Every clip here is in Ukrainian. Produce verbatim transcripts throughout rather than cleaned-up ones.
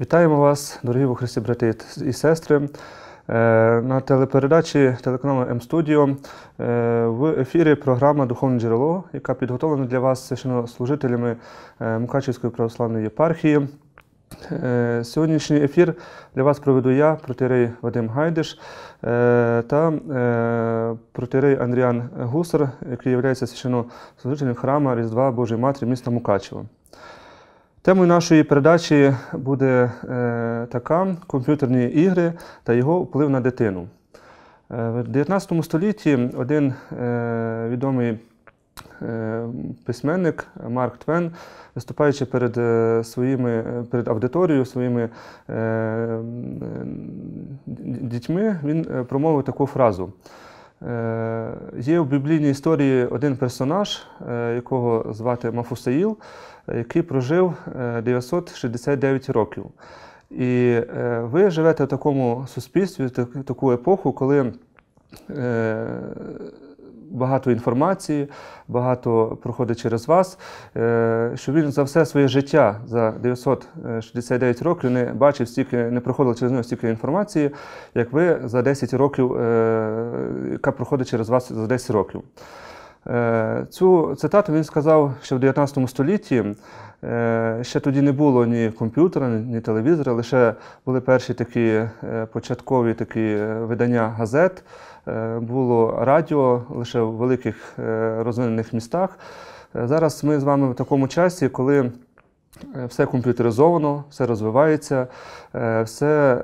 Вітаємо вас, дорогі у Христі брати і сестри, на телепередачі телеканалу М-Студіо. В ефірі програма «Духовне джерело», яка підготовлена для вас священнослужителями Мукачівської православної єпархії. Сьогоднішній ефір для вас проведу я, протоієрей Вадим Гайдиш, та протоієрей Андріан Гусар, який є священнослужителем храму Різдва Божої Матері міста Мукачева. Темою нашої передачі буде е, така – комп'ютерні ігри та його вплив на дитину. Е, в дев'ятнадцятому столітті один е, відомий е, письменник Марк Твен, виступаючи перед, е, своїми, перед аудиторією, своїми е, дітьми, він промовив таку фразу. Е, є в біблійній історії один персонаж, е, якого звати Мафусаїл, який прожив дев'ятсот шістдесят дев'ять років. І ви живете в такому суспільстві, в таку епоху, коли багато інформації, багато проходить через вас, що він за все своє життя, за дев'ятсот шістдесят дев'ять років, не бачив стільки, не проходило через нього стільки інформації, як ви за десять років, яка проходить через вас за десять років. Цю цитату він сказав ще в дев'ятнадцятому столітті. Ще тоді не було ні комп'ютера, ні телевізора, лише були перші такі початкові такі видання газет, було радіо лише в великих розвинених містах. Зараз ми з вами в такому часі, коли все комп'ютеризовано, все розвивається, все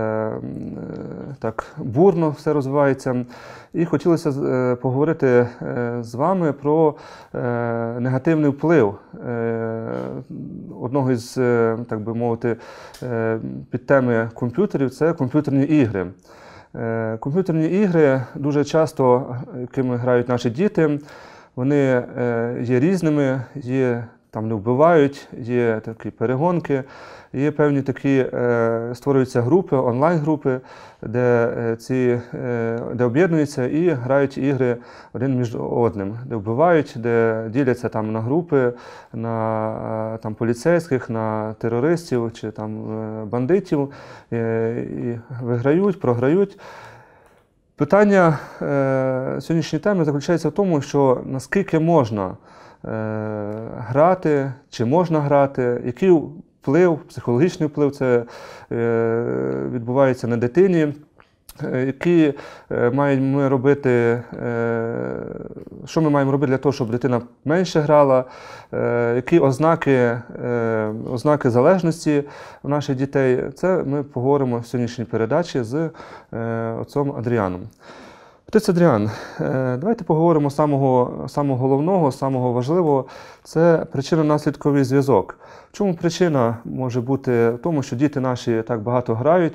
так бурно все розвивається. І хотілося поговорити з вами про негативний вплив одного із, так би мовити, підтеми комп'ютерів – це комп'ютерні ігри. Комп'ютерні ігри дуже часто, якими грають наші діти, вони є різними, є там не вбивають, є такі перегонки, є певні такі, створюються групи, онлайн-групи, де, ці, де об'єднуються і грають ігри один між одним, де вбивають, де діляться там на групи, на там, поліцейських, на терористів чи там, бандитів, і, і виграють, програють. Питання е, сьогоднішньої теми заключається в тому, що наскільки можна грати, чи можна грати, який вплив, психологічний вплив це відбувається на дитині, які маємо робити, що ми маємо робити для того, щоб дитина менше грала, які ознаки, ознаки залежності у наших дітей. Це ми поговоримо в сьогоднішній передачі з отцом Адріаном. Отець Адріан, давайте поговоримо з самого, самого головного, самого важливого – це причинно-наслідковий зв'язок. В чому причина може бути в тому, що діти наші так багато грають,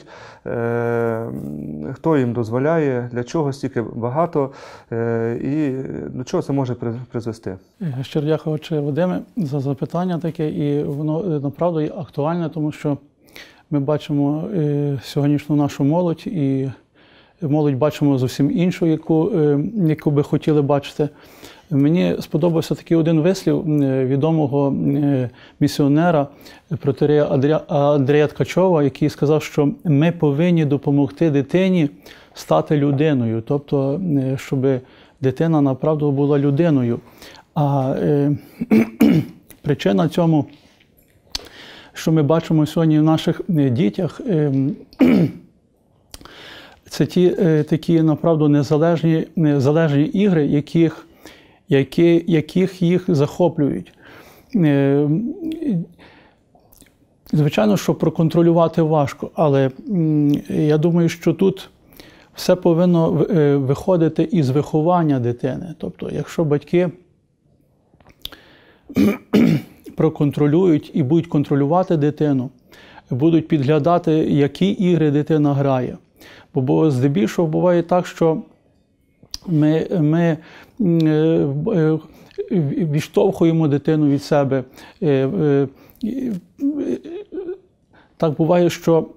хто їм дозволяє, для чого стільки багато і до чого це може призвести? Щиро дякую, отче Вадиме, за запитання таке, і воно направду є актуальне, тому що ми бачимо сьогоднішню нашу молодь, і молодь бачимо зовсім іншу, яку, яку би хотіли бачити. Мені сподобався такий один вислів відомого місіонера, протоієрея Андрія Ткачова, який сказав, що ми повинні допомогти дитині стати людиною, тобто, щоб дитина направду була людиною. А е, причина цьому, що ми бачимо сьогодні в наших дітях, е, це ті е, такі, направду, незалежні, незалежні ігри, яких, які, яких їх захоплюють. Е, звичайно, що проконтролювати важко, але м, я думаю, що тут все повинно виходити із виховання дитини. Тобто, якщо батьки проконтролюють і будуть контролювати дитину, будуть підглядати, які ігри дитина грає. Бо здебільшого буває так, що ми, ми відштовхуємо дитину від себе. Так буває, що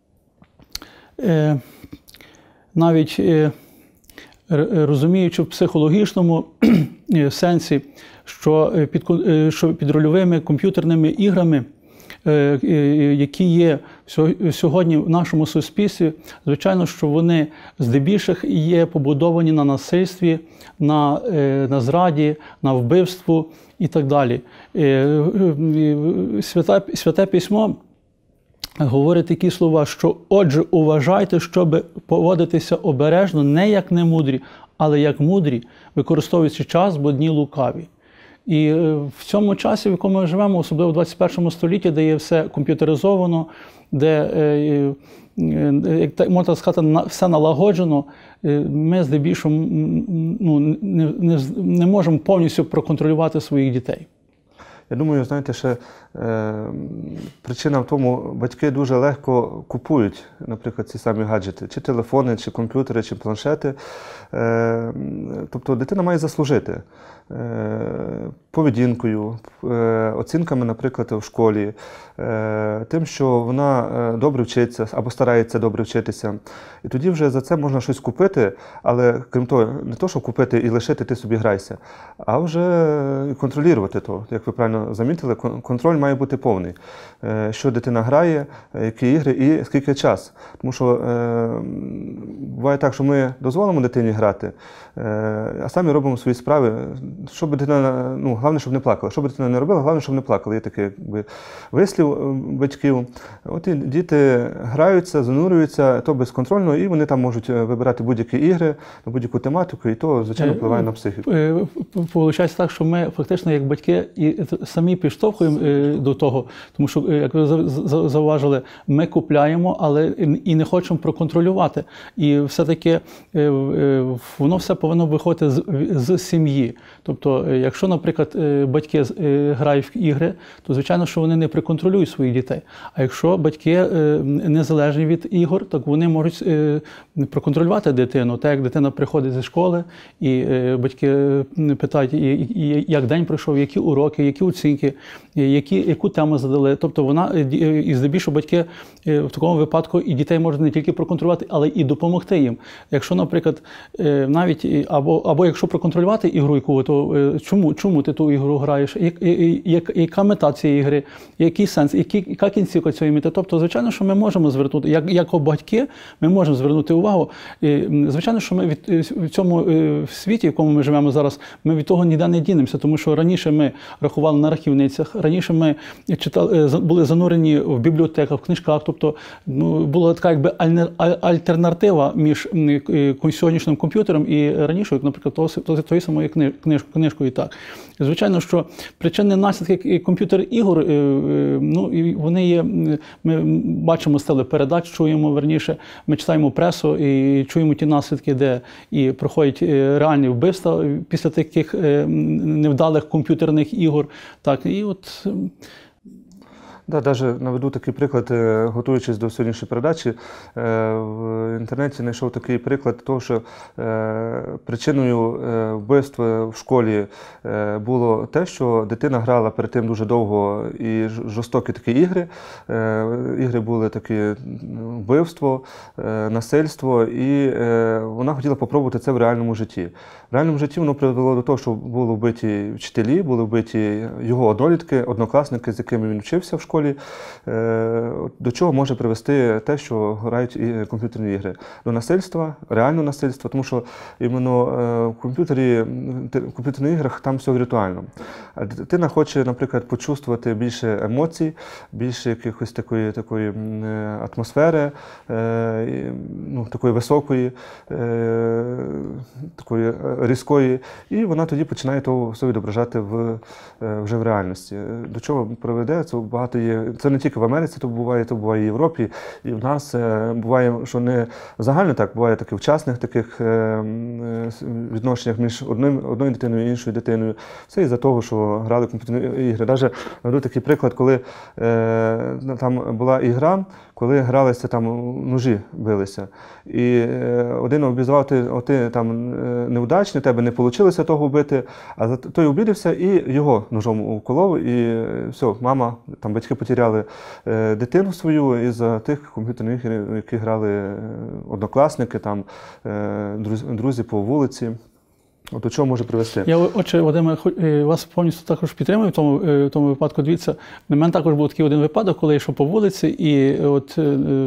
навіть розуміючи в психологічному сенсі, що під, що під рольовими комп'ютерними іграми які є сьогодні в нашому суспільстві, звичайно, що вони здебільших є побудовані на насильстві, на, на зраді, на вбивству і так далі. Святе, Святе Письмо говорить такі слова, що «Отже, уважайте, щоб поводитися обережно, не як немудрі, але як мудрі, використовуючи час, бо дні лукаві». І в цьому часі, в якому ми живемо, особливо в двадцять першому столітті, де є все комп'ютеризовано, де, як можна сказати, все налагоджено, ми здебільшого ну, не, не, не можемо повністю проконтролювати своїх дітей. Я думаю, знаєте, ще е, причина в тому, батьки дуже легко купують, наприклад, ці самі гаджети, чи телефони, чи комп'ютери, чи планшети. Е, тобто дитина має заслужити е, поведінкою, е, оцінками, наприклад, в школі, е, тим, що вона добре вчиться або старається добре вчитися. І тоді вже за це можна щось купити, але крім того, не то, що купити і лишити, ти собі грайся, а вже контролювати то, як ви правильно замітили, контроль має бути повний. Що дитина грає, які ігри і скільки час. Тому що е, буває так, що ми дозволимо дитині грати, е, а самі робимо свої справи. Щоб дитина, ну, головне, щоб не плакала. Що б дитина не робила, головне, щоб не плакала. Є такий якби вислів батьків. От і діти граються, занурюються, то безконтрольно, і вони там можуть вибирати будь-які ігри, будь-яку тематику, і то, звичайно, впливає на психіку. Получається так, що ми фактично як батьки і самі підштовхуємо до того, тому що, як ви зауважили, ми купляємо, але і не хочемо проконтролювати. І все-таки воно все повинно виходити з, з сім'ї. Тобто, якщо, наприклад, батьки грають в ігри, то, звичайно, що вони не приконтролюють своїх дітей. А якщо батьки незалежні від ігор, так вони можуть проконтролювати дитину. Так як дитина приходить зі школи, і батьки питають, як день пройшов, які уроки, які оцінки, які, яку тему задали. Тобто вона, і здебільшого батьки в такому випадку і дітей можуть не тільки проконтролювати, але і допомогти їм. Якщо, наприклад, навіть, або, або якщо проконтролювати ігру, яку, то чому, чому ти ту ігру граєш, як, яка мета цієї ігри, який сенс, які, яка кінцівка цієї мети. Тобто, звичайно, що ми можемо звернути, як, як батьки, ми можемо звернути увагу. Звичайно, що ми від, в цьому світі, в якому ми живемо зараз, ми від того ніде не дінемося, тому що раніше ми рахували на рахівницях, раніше ми читали, були занурені в бібліотеках, в книжках, тобто ну, була така якби альтернатива між сьогоднішнім комп'ютером і раніше, наприклад, тої самої книж, книжкою. Так. Звичайно, що причини наслідки комп'ютер-ігор, ну, вони є, ми бачимо з телепередач, чуємо, верніше, ми читаємо пресу і чуємо ті наслідки, де і проходять реальні вбивства після таких невдалих комп'ютерних ігор. Так, і от... Да, навіть наведу такий приклад, готуючись до сьогоднішньої передачі, в інтернеті знайшов такий приклад того, що причиною вбивства в школі було те, що дитина грала перед тим дуже довго і жорстокі такі ігри. Ігри були такі вбивство, насильство, і вона хотіла спробувати це в реальному житті. В реальному житті воно привело до того, що були вбиті вчителі, були вбиті його однолітки, однокласники, з якими він вчився в школі. До чого може привести те, що грають комп'ютерні ігри? До насильства, реального насильства, тому що іменно в комп'ютері, в комп'ютерних іграх там все віртуально. Дитина хоче, наприклад, почувствувати більше емоцій, більше якихось такої, такої атмосфери, ну, такої високої, такої різкої, і вона тоді починає то все відображати в, вже в реальності. До чого приведе? Це багато є. Це не тільки в Америці то буває, то буває і в Європі, і в нас буває, що не загально так, буває таке в частних таких відношеннях між одним, одною дитиною і іншою дитиною. Все із-за того, що грали комп'ютерні ігри. Навіть наведу такий приклад, коли е, там була ігра, коли гралися, там ножі билися. І один обізвав, ти, о, ти там неудачний, тебе не вийшло того вбити, а той обідався і його ножом уколов, і все, мама, там батьки потеряли дитину свою із-за тих комп'ютерних ігор, які грали однокласники, там, друзі по вулиці. От до чого може привести? Я, отже, Вадиме, вас повністю також підтримую в тому, в тому випадку. Дивіться, на мене також був такий один випадок, коли я йшов по вулиці, і от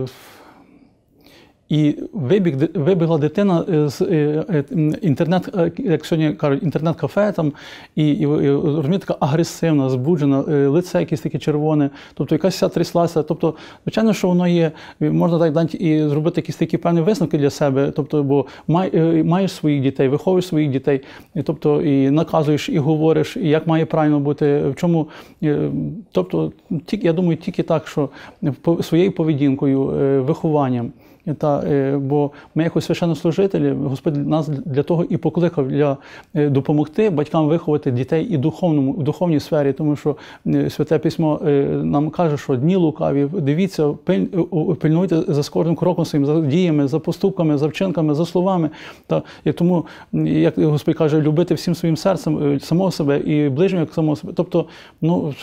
і вибіг, вибігла дитина з інтернет, як сьогодні кажуть, інтернет-кафе, там, і, і, розумієте, така агресивна, збуджена, лице якесь таке червоне, тобто якась вся тряслася. Тобто, звичайно, що воно є, можна так дати і зробити якісь такі певні висновки для себе, тобто, бо май, маєш своїх дітей, виховуєш своїх дітей, і, тобто, і наказуєш, і говориш, і як має правильно бути, в чому, тобто, тільки, я думаю, тільки так, що своєю поведінкою, вихованням. Та, бо ми, як священнослужителі, Господь нас для того і покликав, для допомогти батькам виховати дітей і духовному, в духовній сфері, тому що Святе Письмо нам каже, що дні лукаві, дивіться, пильнуйте за кожним кроком своїм, за діями, за поступками, за вчинками, за словами. Та, і тому, як Господь каже, любити всім своїм серцем самого себе і ближнього як самого себе. Тобто, ну,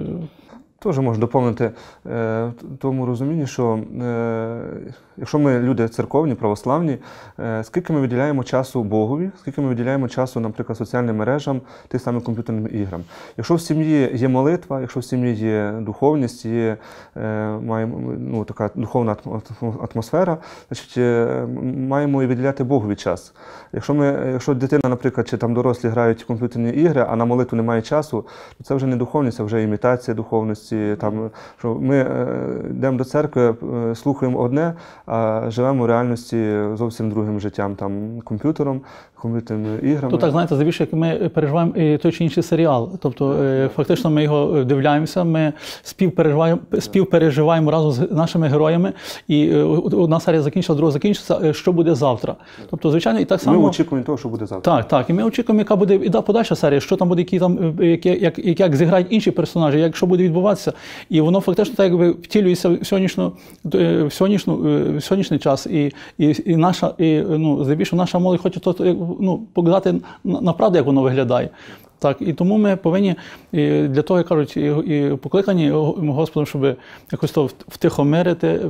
теж можу доповнити е, в тому розумінні, що е, якщо ми люди церковні, православні, е, скільки ми виділяємо часу Богові, скільки ми виділяємо часу, наприклад, соціальним мережам, тим самим комп'ютерним іграм. Якщо в сім'ї є молитва, якщо в сім'ї є духовність, є е, маємо, ну, така духовна атмосфера, значить е, маємо і виділяти Богові час. Якщо, ми, якщо дитина, наприклад, чи там дорослі грають в комп'ютерні ігри, а на молитву немає часу, то це вже не духовність, це вже імітація духовності. Там, що ми е, йдемо до церкви, е, слухаємо одне, а живемо в реальності зовсім другим життям, там, комп'ютером, комп'ютерними іграми. То так, знаєте, завіщо, як ми переживаємо той чи інший серіал. Тобто, е, фактично, ми його дивляємося, ми співпереживаємо, співпереживаємо разом з нашими героями, і е, одна серія закінчила, друга закінчиться, що буде завтра. Тобто, звичайно, і так само... Ми очікуємо того, що буде завтра. Так, так, і ми очікуємо, яка буде і да, подальша серія, що там буде, які там, як, як, як, як зіграють інші персонажі, як що буде відбуватися. І воно фактично так якби втілюється в сьогоднішню, в сьогоднішню, в сьогоднішній час. І, і, і наша, і, ну, здебільшого наша молодь хоче то, ну, показати направду, як воно виглядає. Так, і тому ми повинні, і для того, як кажуть, і, і покликані Господом, щоб якось то втихомирити.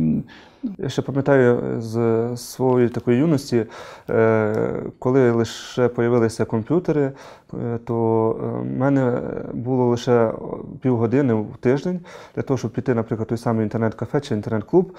Я ще пам'ятаю з своєї такої юності, коли лише з'явилися комп'ютери, то в мене було лише півгодини в тиждень для того, щоб піти, наприклад, той самий інтернет-кафе чи інтернет-клуб.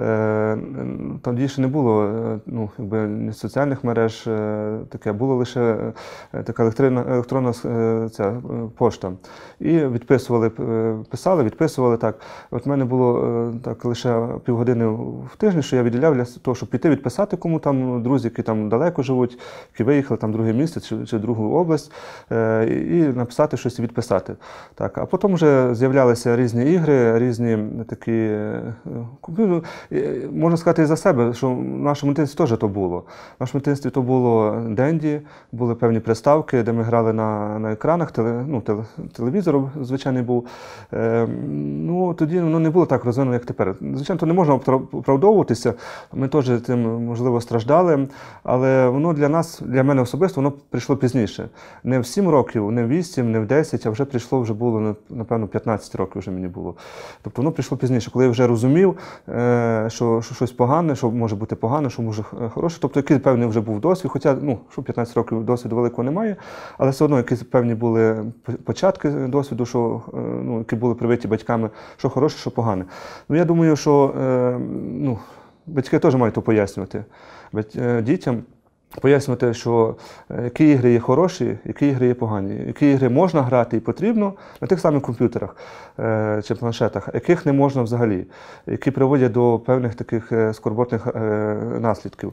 Тоді ще не було, ну, якби, соціальних мереж, таке, було лише така електронна, електронна ця, пошта. І відписували, писали, відписували так. От в мене було так лише півгодини в тиждень, що я виділяв для того, щоб піти відписати кому там друзі, які там далеко живуть, які виїхали там в друге місце чи, чи в другу область, е, і написати щось і відписати. Так, а потім вже з'являлися різні ігри, різні такі, е, ну, можна сказати і за себе, що в нашому дитинстві теж то було. В нашому дитинстві то було денді, були певні приставки, де ми грали на, на екранах, теле, ну, теле, телевізор звичайний був. Е, ну, тоді воно не було так розвинено, як тепер. Звичайно, то не можна оправдовуватися, ми теж тим, можливо, страждали, але воно для нас, для мене особисто, воно прийшло пізніше. Не в сім років, не в вісім, не в десять, а вже прийшло, вже було, напевно, п'ятнадцять років вже мені було. Тобто воно прийшло пізніше, коли я вже розумів, що, що щось погане, що може бути погане, що може хороше. Тобто який певний вже був досвід, хоча, ну, що п'ятнадцять років досвіду великого немає, але все одно якісь певні були початки досвіду, що, ну, які були привиті батьками, що хороше, що погане. Ну, я думаю, що ну, батьки теж мають то пояснювати дітям, пояснювати, що які ігри є хороші, які ігри є погані, які ігри можна грати і потрібно на тих самих комп'ютерах чи планшетах, яких не можна взагалі, які приводять до певних таких скорботних наслідків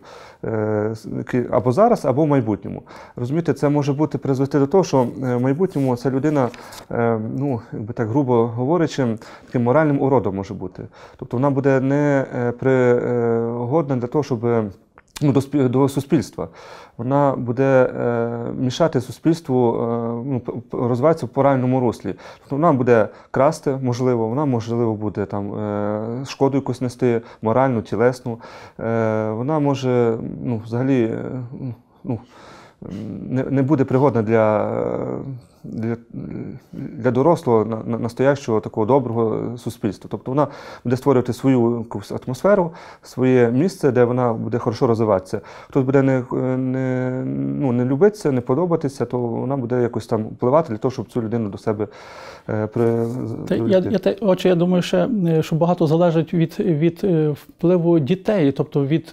або зараз, або в майбутньому. Розумієте, це може бути призвести до того, що в майбутньому ця людина, ну, якби так грубо говорячи, таким моральним уродом може бути. Тобто вона буде не пригодна для того, щоб Ну, до, до суспільства. Вона буде е, мішати суспільству е, ну, розвиватися в правильному руслі. Тобто вона буде красти, можливо, вона, можливо, буде там, е, шкоду якусь нести, моральну, тілесну. Е, вона може, ну, взагалі, е, ну, не, не буде пригодна для, для, для дорослого, на, настоящого такого доброго суспільства. Тобто вона буде створювати свою якусь атмосферу, своє місце, де вона буде хорошо розвиватися. Хтось буде не, не, ну, не любитися, не подобатися, то вона буде якось там впливати для того, щоб цю людину до себе е, при... Та, я, я, те, отже, я думаю, що, що багато залежить від, від впливу дітей, тобто від,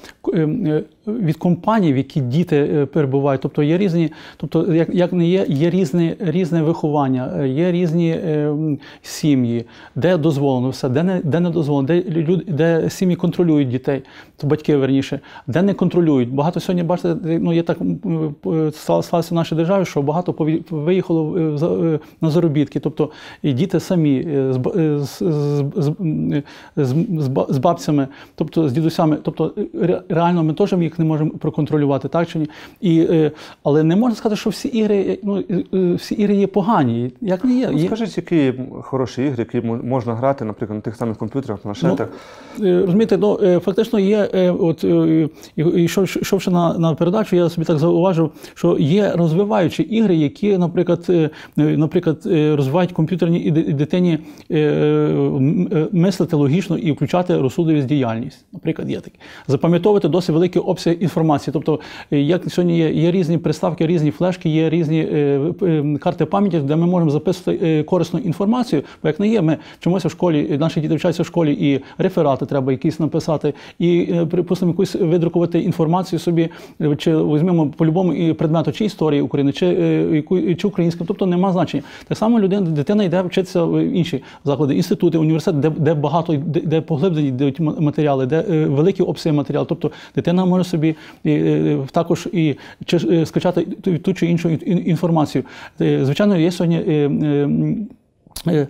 від компаній, в які діти перебувають. Тобто є різні, тобто як, як не є, є різне, різне виховання, є різні е, сім'ї, де дозволено все, де не, де не дозволено, де, люди, де сім'ї контролюють дітей, то батьки верніше, де не контролюють. Багато сьогодні, бачите, ну є так, сталося в нашій державі, що багато виїхало на заробітки, тобто і діти самі з, з, з, з, з бабцями, тобто з дідусями, тобто реально ми теж їх не можемо проконтролювати, так чи ні? І, але не можна сказати, що всі ігри, ну, всі ігри є погані. Як не є? Ну, скажіть, які хороші ігри, які можна грати, наприклад, на тих самих комп'ютерах, планшетах? Ну, розумієте, ну, фактично є, от, і йшовши на, на передачу, я собі так зауважив, що є розвиваючі ігри, які, наприклад, наприклад розвивають комп'ютерній дитині мислити логічно і включати розсудливість діяльність. Наприклад, є такі. Запам'ятовувати досить великий обсяг інформації. Тобто, як сьогодні є, є різні приставки, різні флешки, є різні е, е, карти пам'яті, де ми можемо записувати е, корисну інформацію. Бо як не є, ми вчимося в школі, наші діти вчаться в школі, і реферати треба якісь написати, і, е, припустимо, якусь видрукувати інформацію собі, чи візьмемо по-любому і предмету, чи історії України, чи, е, чи українським, тобто нема значення. Так само людина, дитина йде вчитися в інші заклади, інститути, університети, де, де багато, де, де поглиблені йдуть матеріали, де е, великі обсяги матеріалу. Тобто дитина може собі е, також і чи, е, скачати ту, ту чи іншу інформацію. Е, звичайно, є сьогодні е, е,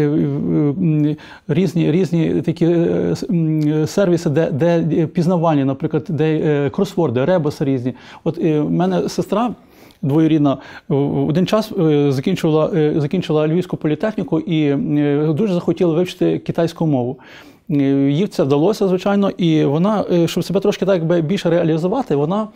Різні, різні такі сервіси, де, де пізнавальні, наприклад, де кросворди, ребуси різні. От в мене сестра двоюрідна в один час закінчувала, закінчила Львівську політехніку і дуже захотіла вивчити китайську мову. Їй це вдалося, звичайно, і вона, щоб себе трошки так якби більше реалізувати, вона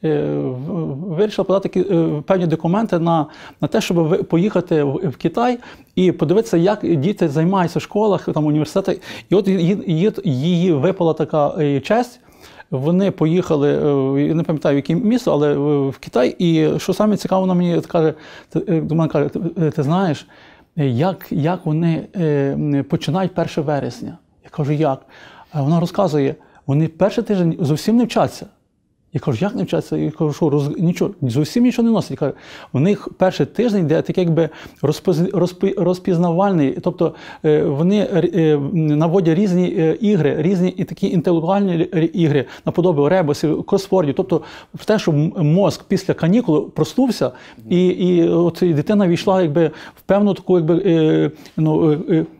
вирішила подати певні документи на, на те, щоб поїхати в Китай і подивитися, як діти займаються в школах, там, університетах. І от її, її випала така честь. Вони поїхали, я не пам'ятаю, в яке місто, але в Китай. І що саме цікаво, вона мені каже, до мене каже, ти знаєш, як, як вони починають першого вересня? Я кажу, як? А вона розказує, вони перший тиждень зовсім не вчаться. Я кажу, як не вчаться? Я кажу, що роз... нічого, зовсім нічого не носять. Я кажу, у них перший тиждень, де такий якби розпоз... розпі... розпізнавальний, тобто вони наводять різні ігри, різні і такі інтелектуальні ігри, наподобі ребусів, кросвордів, тобто в те, щоб мозк після канікул проснувся, і, і от дитина війшла якби в певну таку якби, ну,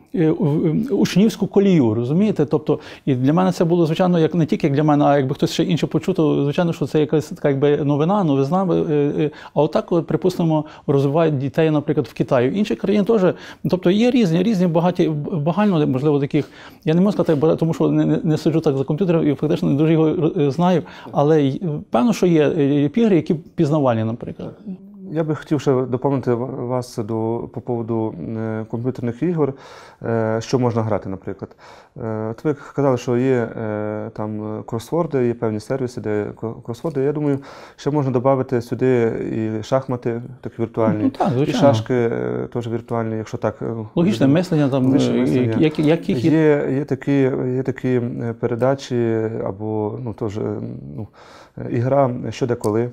учнівську колію, розумієте? Тобто, і для мене це було, звичайно, як не тільки як для мене, а якби хтось ще інше почув, то, звичайно, що це якась така якби новина, новизна. А отак, от, припустимо, розвивають дітей, наприклад, в Китаї. В інших країн теж, тобто є різні, різні багаті, багально, можливо, таких, я не можу сказати, тому що не, не сиджу так за комп'ютером і фактично не дуже його знаю, але певно, що є ігри, які пізнавальні, наприклад. Я би хотів ще доповнити вас до, по поводу е, комп'ютерних ігор, е, що можна грати, наприклад. Е, от ви казали, що є е, там кросворди, є певні сервіси, де кросворди. Я думаю, ще можна додати сюди і шахмати, такі віртуальні, ну, так, і шашки е, теж віртуальні, якщо так. Логічне мислення там, мислення. Як, як їх... Є, є, такі, є такі передачі, або ну, теж, ну, ігра «Що де коли».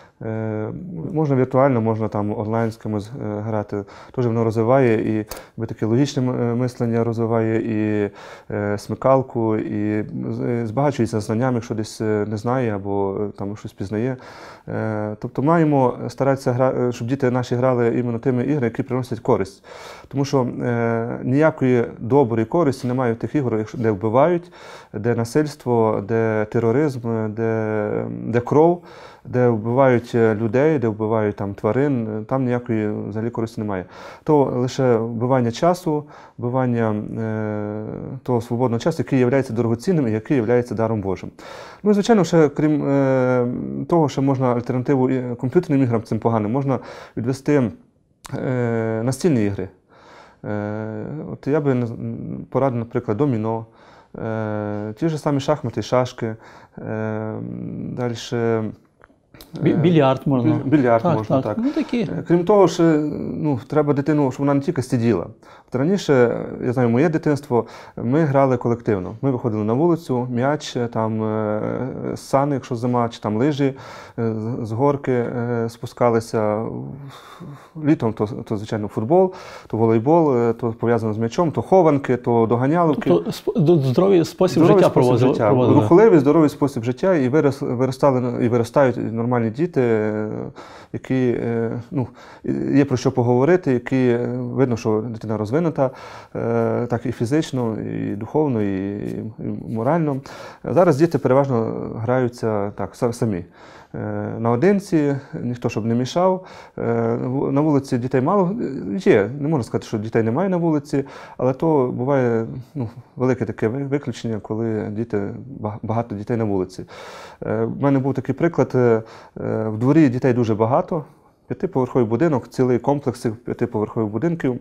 Можна віртуально, можна там онлайн з кимось грати. Теж воно розвиває і таке логічне мислення розвиває, і смикалку, і збагачується знаннями, якщо десь не знає або там щось пізнає. Тобто маємо старатися, щоб діти наші грали іменно тими іграми, які приносять користь. Тому що ніякої доброї користі немає в тих іграх, де вбивають, де насильство, де тероризм, де, де кров, де вбивають людей, де вбивають там тварин, там ніякої взагалі користі немає. То лише вбивання часу, вбивання е, того свободного часу, який є дорогоцінним і який є даром Божим. Ну і, звичайно, ще, крім е, того, що можна альтернативу комп'ютерним іграм цим поганим, можна відвести е, настільні ігри. Е, от я би порадив, наприклад, доміно, е, ті ж самі шахмати, шашки, е, далі. Більярд можна. Більярд так, можна, так. так. Ну, такі. Крім того, що ну, треба дитину, щоб вона не тільки сиділа. От раніше, я знаю, моє дитинство, ми грали колективно. Ми виходили на вулицю, м'яч, там сани, якщо зима, чи там лижі, з горки спускалися. Літом то, то звичайно, футбол, то волейбол, то пов'язано з м'ячом, то хованки, то доганяловки. Тобто здоровий спосіб здоровий життя спосіб проводили. життя. Рухливий, здоровий спосіб життя, і вирос, виростали, і виростають нормальні діти, які, ну, є про що поговорити, які, видно, що дитина розвинута, так і фізично, і духовно, і, і морально. Зараз діти переважно граються так, самі. Наодинці, ніхто щоб не мішав. На вулиці дітей мало є, не можна сказати, що дітей немає на вулиці, але то буває ну, велике таке виключення, коли діти, багато дітей на вулиці. У мене був такий приклад, в дворі дітей дуже багато, п'ятиповерховий будинок, цілий комплекс п'ятиповерхових будинків.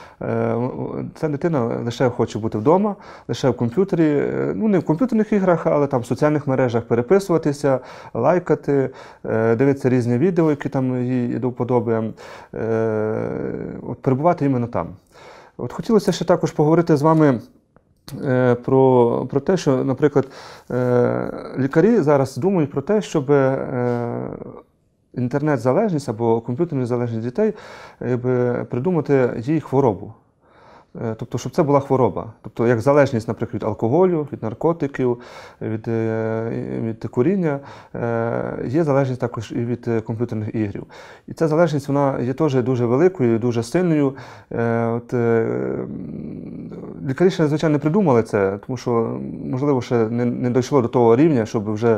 Ця дитина лише хоче бути вдома, лише в комп'ютері, ну не в комп'ютерних іграх, але там в соціальних мережах переписуватися, лайкати, дивитися різні відео, які там їй до вподоби, от перебувати іменно там. От хотілося ще також поговорити з вами про, про те, що, наприклад, лікарі зараз думають про те, щоб інтернет-залежність або комп'ютерну залежність дітей якби, придумати їй хворобу. Тобто, щоб це була хвороба. Тобто, як залежність, наприклад, від алкоголю, від наркотиків, від, від куріння, є залежність також і від комп'ютерних ігрів. І ця залежність, вона є теж дуже великою, дуже сильною. От, лікарі ще, звичайно, не придумали це, тому що, можливо, ще не, не дійшло до того рівня, щоб вже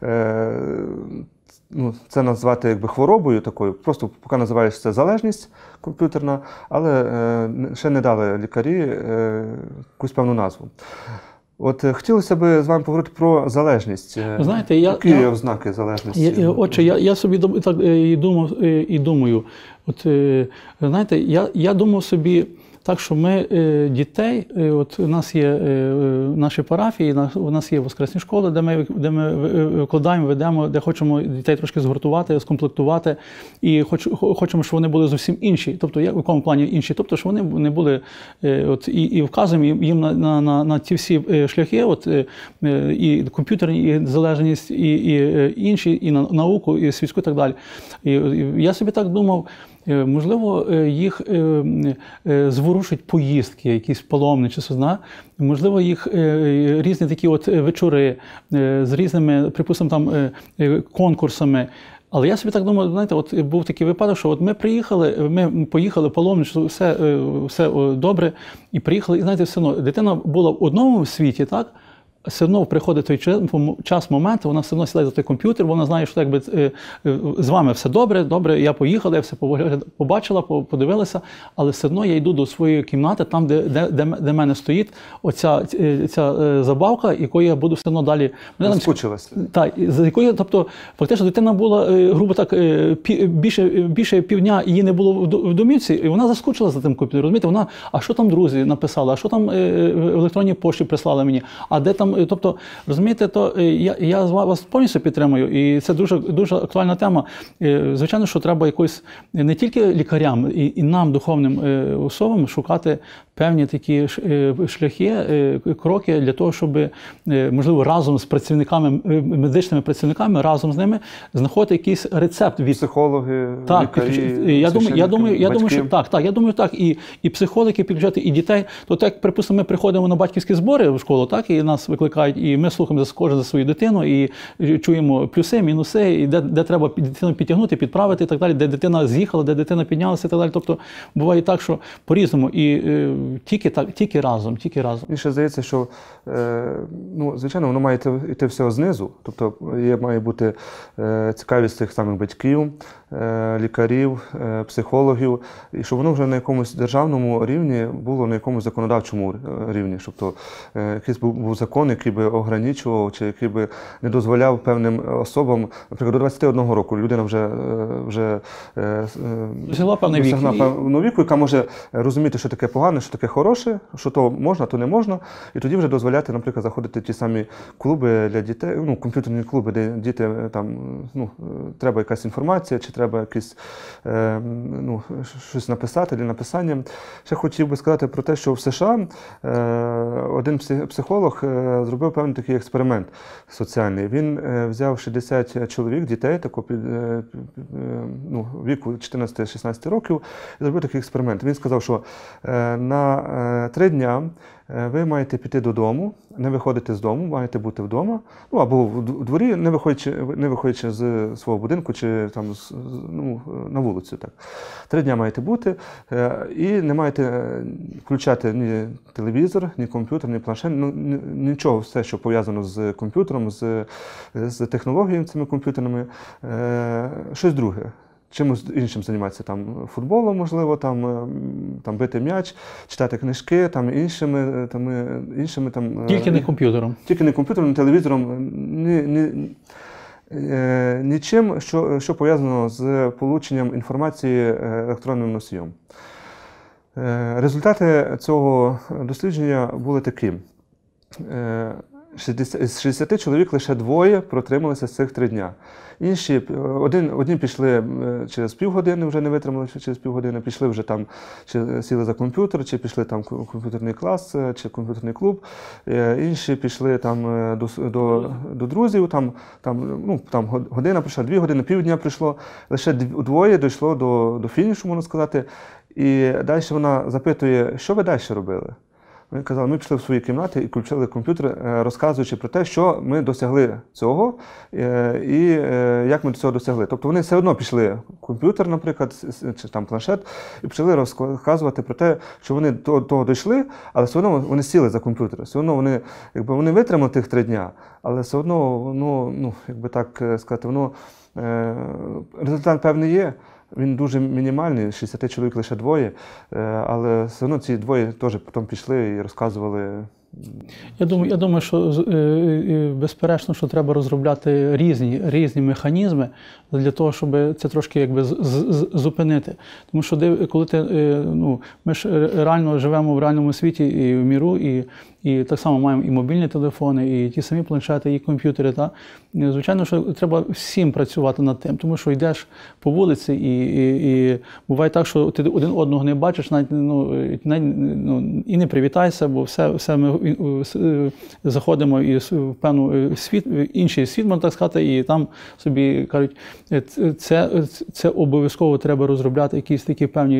ну, це назвати якби хворобою такою, просто поки називається це залежність комп'ютерна, але е, ще не дали лікарі е, якусь певну назву. От хотілося б з вами поговорити про залежність. Знаєте, я, які є ознаки залежності? Я, отже, я, я собі так і думав, і думаю. От, знаєте, я, я думав собі, так що ми е, дітей, е, от у нас є е, наші парафії, у нас є воскресні школи, де ми, де ми викладаємо, ведемо, де хочемо дітей трошки згуртувати, скомплектувати, і хоч, хочемо, щоб вони були зовсім інші. Тобто, як в якому плані інші? Тобто, щоб вони не були, е, от, і, і вказуємо їм на, на, на, на ті всі шляхи, от, е, і комп'ютерні, і залежність, і, і інші, і на науку, і світську, і так далі. І, і я собі так думав, можливо, їх зворушать поїздки, якісь паломничество, зна? Можливо, їх різні такі от вечори з різними, припустимо, там конкурсами. Але я собі так думаю, знаєте, от був такий випадок, що от ми приїхали, ми поїхали паломничество, все, все добре, і приїхали, і знаєте, все одно, дитина була в одному світі, так? Все одно приходить той час, момент, вона все одно сідає за той комп'ютер, вона знає, що якби з вами все добре, добре, я поїхала, я все побачила, подивилася, але все одно я йду до своєї кімнати, там, де, де, де, де мене стоїть оця ця забавка, якою я буду все одно далі... Розкучилася. Так, за якою, тобто, фактично, дитина була, грубо так, більше, більше півдня її не було в домівці, і вона заскучила за тим комп'ютером, розумієте, вона, а що там друзі написали, а що там в електронній пошті прислали мені, а де там. Тобто, розумієте, то я, я вас повністю підтримую, і це дуже, дуже актуальна тема. Звичайно, що треба якось не тільки лікарям, і, і нам, духовним особам, шукати певні такі шляхи, кроки для того, щоб, можливо, разом з працівниками, медичними працівниками, разом з ними знаходити якийсь рецепт від психологи, так, лікарі, я думаю, я думаю, я думаю, батьки. що так, так, я думаю, так, і, і психологи підключати, і дітей. То так, припустимо, ми приходимо на батьківські збори в школу, так, і нас викликають, і ми слухаємо за кожен за свою дитину, і чуємо плюси, мінуси, і де, де треба дитину підтягнути, підправити і так далі, де дитина з'їхала, де дитина піднялася і так далі. Тобто буває так, що по-різному. І е, тільки так, тільки разом, тільки разом. Мені ще здається, що, е, ну, звичайно, воно має йти все знизу. Тобто є, має бути е, цікавість цих самих батьків, е, лікарів, е, психологів, і щоб воно вже на якомусь державному рівні було, на якомусь законодавчому рівні. Тобто е, якийсь був, був закон, який би ограничував, чи який би не дозволяв певним особам, наприклад, до двадцяти одного року людина вже, вже досягла певний вік, певного віку, яка може розуміти, що таке погане, що таке хороше, що то можна, то не можна, і тоді вже дозволяти, наприклад, заходити в ті самі клуби для дітей, ну, комп'ютерні клуби, де діти там, ну, треба якась інформація, чи треба якісь, ну, щось написати для написання. Ще хотів би сказати про те, що в США один психолог зробив певний такий експеримент соціальний. Він взяв шістдесят чоловік, дітей, такого, ну, віку чотирнадцяти-шістнадцяти років, і зробив такий експеримент. Він сказав, що на три дня ви маєте піти додому, не виходити з дому, маєте бути вдома, ну, або в дворі, не виходячи, не виходячи з свого будинку чи там, ну, на вулицю. Так. Три дня маєте бути і не маєте включати ні телевізор, ні комп'ютер, ні планшет, ну, нічого, все, що пов'язано з комп'ютером, з, з технологіями цими комп'ютерними, щось друге. Чимось іншим займатися, там, футболом, можливо, там, там, бити м'яч, читати книжки, там, іншими, там, іншими там… Тільки не комп'ютером. Тільки не комп'ютером, не телевізором, ні, ні, нічим, що, що пов'язано з полученням інформації електронним носієм. Результати цього дослідження були такі. З шістдесяти чоловік лише двоє протрималися з цих три дня. Інші, один, одні пішли через півгодини, вже не витримали через півгодини, пішли вже там, чи сіли за комп'ютер, чи пішли там в комп'ютерний клас, чи комп'ютерний клуб. Інші пішли там до, до, до друзів, там, там, ну, там година пройшла, дві години, півдня прийшло. Лише двоє дійшло до, до фінішу, можна сказати. І далі вона запитує, що ви далі робили? Вони казали, ми пішли в свої кімнати і включили комп'ютер, розказуючи про те, що ми досягли цього і як ми до цього досягли. Тобто вони все одно пішли в комп'ютер, наприклад, чи там планшет, і почали розказувати про те, що вони до того дійшли, але все одно вони сіли за комп'ютер. Все одно вони, якби, вони витримали тих три дня, але все одно воно, ну, якби так сказати, воно, результат певний є. Він дуже мінімальний, шістдесят чоловік лише двоє, але все одно ці двоє теж потім пішли і розказували. Я думаю, я думаю, що безперечно, що треба розробляти різні, різні механізми для того, щоб це трошки якби зупинити. Тому що коли ти, ну, ми ж реально живемо в реальному світі і в міру, і, і так само маємо і мобільні телефони, і ті самі планшети, і комп'ютери. Та? Звичайно, що треба всім працювати над тим, тому що йдеш по вулиці і, і, і буває так, що ти один одного не бачиш, навіть, ну, навіть, ну, і не привітайся, бо все, все ми заходимо і в певну світ, в інший світ, можна так сказати, і там собі кажуть, це, це обов'язково треба розробляти якісь такі певні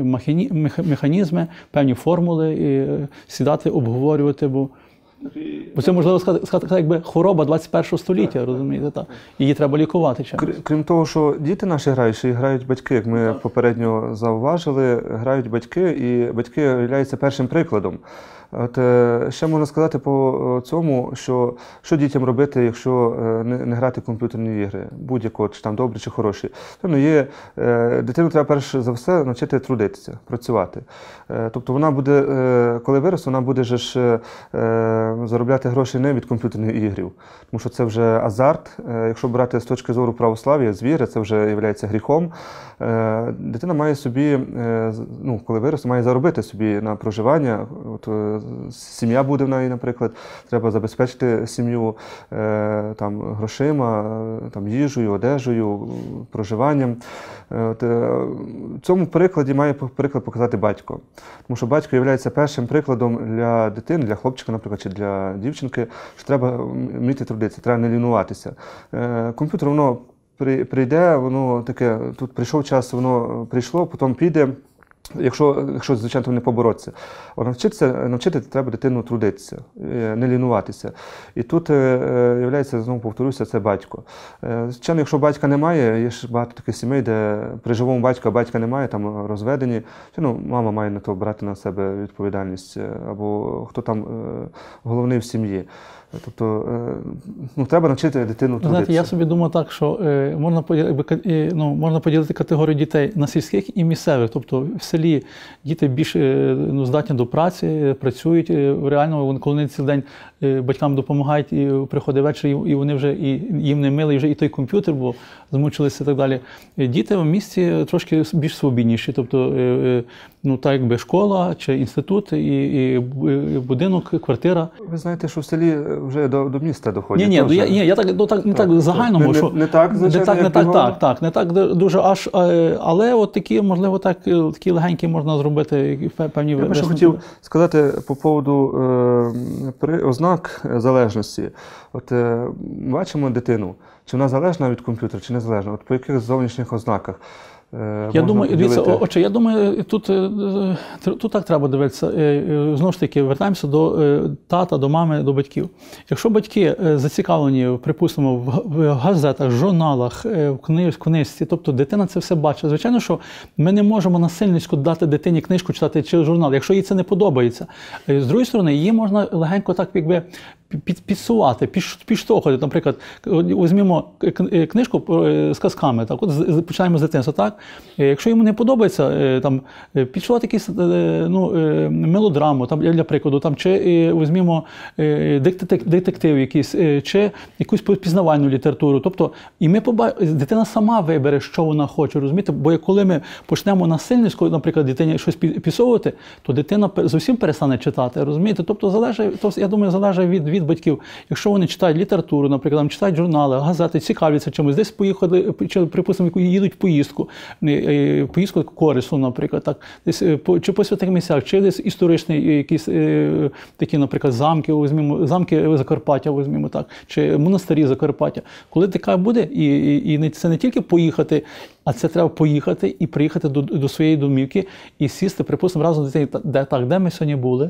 механізми, певні формули, і сідати, обговорювати, бо Бо це, можливо, сказати, сказати, якби хвороба двадцять першого століття, розумієте, так? Її треба лікувати чимось. Крім того, що діти наші грають, ще й грають батьки, як ми так. попередньо зауважили, грають батьки, і батьки являються першим прикладом. От, ще можна сказати по цьому, що, що дітям робити, якщо не, не грати в комп'ютерні ігри, будь-якого, чи там добрі, чи хороші. Ну, є, дитину треба перш за все навчити трудитися, працювати. Тобто вона буде, коли виросте, вона буде ж заробляти гроші не від комп'ютерних ігрів, тому що це вже азарт. Якщо брати з точки зору православ'я, звіри, це вже є гріхом. Дитина має собі, ну, коли виросте, має заробити собі на проживання. От, сім'я буде в неї, наприклад, треба забезпечити сім'ю там, грошима, там, їжею, одежею, проживанням. От, в цьому прикладі має приклад показати батько. Тому що батько є першим прикладом для дитини, для хлопчика, наприклад, чи для дівчинки, що треба вміти трудитися, треба не лінуватися. Комп'ютер, воно прийде, воно таке, тут прийшов час, воно прийшло, потім піде. Якщо, якщо, звичайно, не поборотися. Навчитися, навчити треба дитину трудитися, не лінуватися. І тут, є, знову повторюся, це батько. Звичайно, якщо батька немає, є ж багато таких сімей, де при живому батька батька немає, там розведені, ну, мама має на то брати на себе відповідальність, або хто там головний в сім'ї. Тобто, ну, треба навчити дитину трудитися. Знаєте, я собі думаю так, що е, можна, поділити, ну, можна поділити категорію дітей на сільських і місцевих. Тобто в селі діти більш ну, здатні до праці, працюють реально, коли вони цілий день батькам допомагають, і приходить вечір, і вони вже і їм не мили, і вже і той комп'ютер, бо змучилися і так далі. Діти в місті трошки більш свобідніші, тобто ну так якби школа чи інститут, і, і будинок, квартира. Ви знаєте, що в селі вже до, до міста доходять? Ні, ні, я, ні, я так, ну, так, не так, так загальному, не, що не, не так, звичайно, не так, не так, його... так, так, не так дуже аж, але от такі, можливо, так, такі легенькі можна зробити певні Я би ще хотів сказати по поводу е, при, ознак залежності. От е, бачимо дитину, чи вона залежна від комп'ютера, чи не залежна, от по яких зовнішніх ознаках. Я думаю, дивіться, отже, я думаю, тут, тут так треба дивитися. Знову ж таки, вертаємося до тата, до мами, до батьків. Якщо батьки зацікавлені, припустимо, в газетах, журналах, в книж, книжці, тобто дитина це все бачить. Звичайно, що ми не можемо насильницько дати дитині книжку читати чи журнал, якщо їй це не подобається. З другої сторони, її можна легенько так, якби, підсувати, підштовхувати. Наприклад, візьмімо книжку з казками, так, от починаємо з дитинства, так? Якщо йому не подобається, там, підшувати якусь ну, мелодраму, там, для прикладу, там, чи візьмімо детектив якийсь, чи якусь пізнавальну літературу. Тобто, і ми побачимо, дитина сама вибере, що вона хоче, розумієте? Бо коли ми почнемо насильницько, наприклад, дитині щось підсовувати, то дитина зовсім перестане читати, розумієте? Тобто, залежить, то, я думаю, залежить від, від батьків. Якщо вони читають літературу, наприклад, там, читають журнали, газети, цікавляться чимось, десь поїхали, чи, припустимо, їдуть в поїздку, поїздку корисну, наприклад, так, десь, чи по святих місцях, чи десь історичні якісь такі, наприклад, замки, візьмімо, замки Закарпаття, візьмімо, так, чи монастирі Закарпаття. Коли така буде, і, і, і це не тільки поїхати, а це треба поїхати і приїхати до, до своєї домівки і сісти, припустимо, разом з дитиною, де, так, де ми сьогодні були,